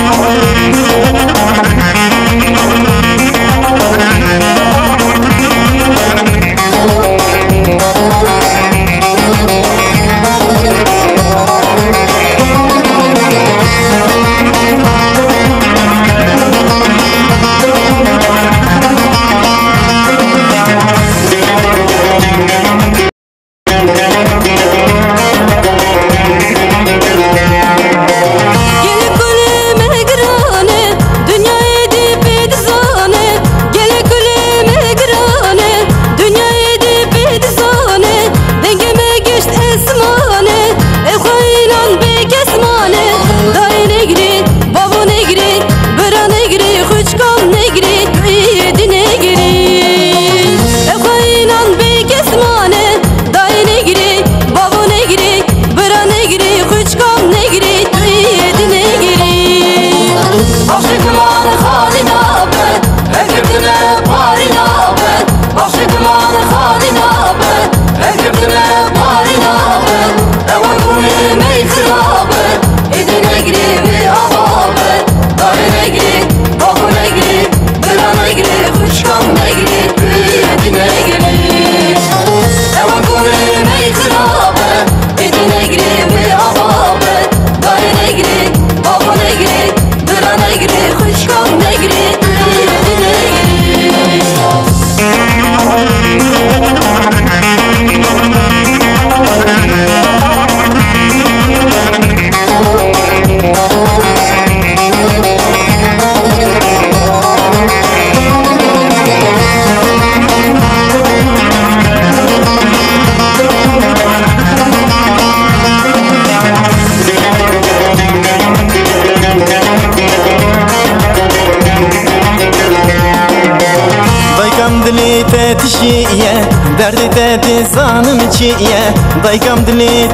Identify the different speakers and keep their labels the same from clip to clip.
Speaker 1: تشیه دردی تدی زانم چیه دایکم دلی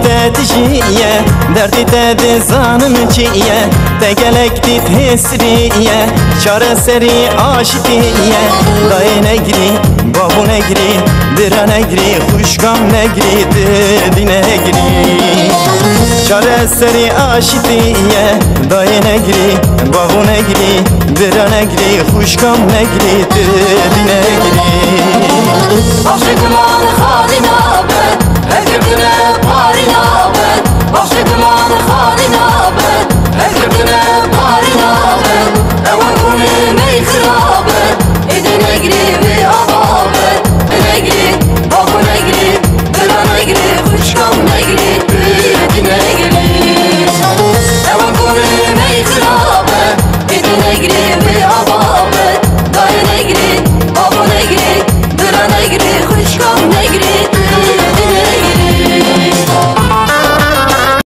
Speaker 1: تدیه دردی تدی زانم چیه تگلک دیت حسریه چاره سری عاشقیه دای نگری بابو نگری درا نگری خوشگام نگری دی نگری چاره سری عاشقیه دای نگری بابو نگری درا نگری خوشگام نگری دی نگری
Speaker 2: عاشقمان خالی نابد هرگردن پاری نابد عاشقمان خالی نابد هرگردن